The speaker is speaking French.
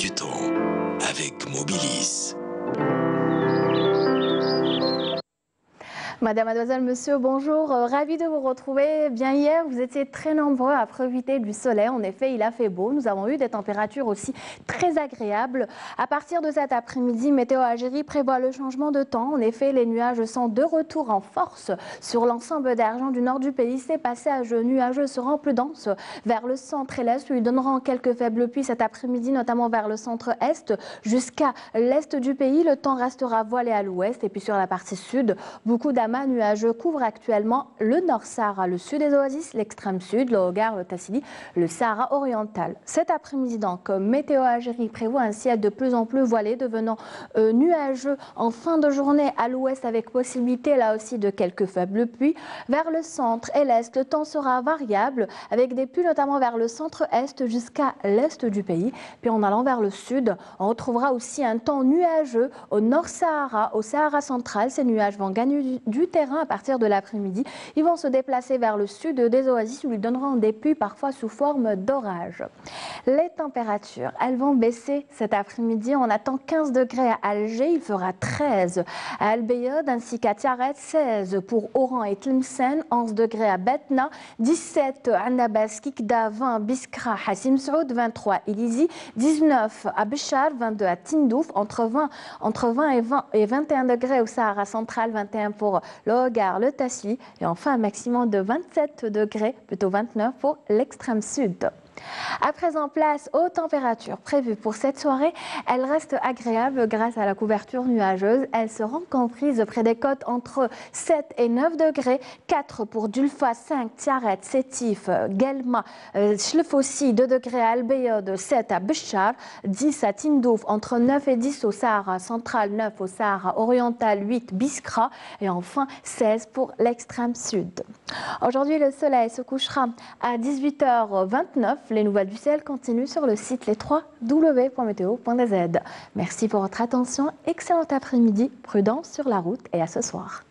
du temps avec Mobilis. Madame, mademoiselle, monsieur, bonjour. Ravi de vous retrouver. Bien hier, vous étiez très nombreux à profiter du soleil. En effet, il a fait beau. Nous avons eu des températures aussi très agréables. À partir de cet après-midi, Météo Algérie prévoit le changement de temps. En effet, les nuages sont de retour en force sur l'ensemble des régions du nord du pays. Ces passages nuageux seront plus denses vers le centre et l'est, où ils donneront quelques faibles pluies cet après-midi, notamment vers le centre-est jusqu'à l'est du pays. Le temps restera voilé à l'ouest. Et puis sur la partie sud, beaucoup d'amas nuageux couvrent actuellement le Nord-Sahara, le sud des oasis, l'extrême sud, le Hogar, le Tassili, le Sahara oriental. Cet après-midi donc, Météo Algérie prévoit un ciel de plus en plus voilé, devenant nuageux en fin de journée à l'ouest, avec possibilité là aussi de quelques faibles pluies. Vers le centre et l'est, le temps sera variable, avec des pluies notamment vers le centre-est jusqu'à l'est du pays. Puis en allant vers le sud, on retrouvera aussi un temps nuageux au Nord-Sahara, au Sahara central. Ces nuages vont gagner du terrain à partir de l'après-midi. Ils vont se déplacer vers le sud des oasis, où ils donneront des pluies parfois sous forme d'orage. Les températures, elles vont baisser cet après-midi. On attend 15 degrés à Alger, il fera 13 à Al Bayad ainsi qu'à Tiaret, 16 pour Oran et Tlemcen, 11 degrés à Betna, 17 à Nabas, Kikda, 20 Biskra, Hassim Saoud, 23 Ilizi, 19 à Béchar, 22 à Tindouf, entre 20 et 21 degrés au Sahara central, 21 pour le Hogar, le Tassili, et enfin un maximum de 27 degrés, plutôt 29 pour l'extrême sud. À présent, place aux températures prévues pour cette soirée. Elles restent agréables grâce à la couverture nuageuse. Elles seront comprises près des côtes entre 7 et 9 degrés. 4 pour Dulfa, 5 Tiaret, Sétif, Guelma, Chlef aussi, 2 degrés à Al Bayad, 7 à Béchar, 10 à Tindouf, entre 9 et 10 au Sahara central, 9 au Sahara oriental, 8 Biskra et enfin 16 pour l'extrême sud. Aujourd'hui, le soleil se couchera à 18h29. Les nouvelles du ciel continuent sur le site les3w.meteo.dz. Merci pour votre attention. Excellent après-midi. Prudence sur la route et à ce soir.